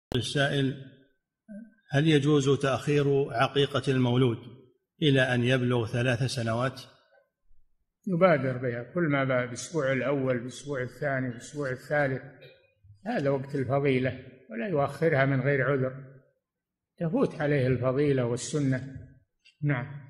السائل: هل يجوز تأخير عقيقة المولود إلى أن يبلغ 3 سنوات؟ يبادر بها كل ما بعد الأسبوع الأول، الأسبوع الثاني، الأسبوع الثالث، هذا وقت الفضيلة، ولا يؤخرها من غير عذر، تفوت عليه الفضيلة والسنة. نعم.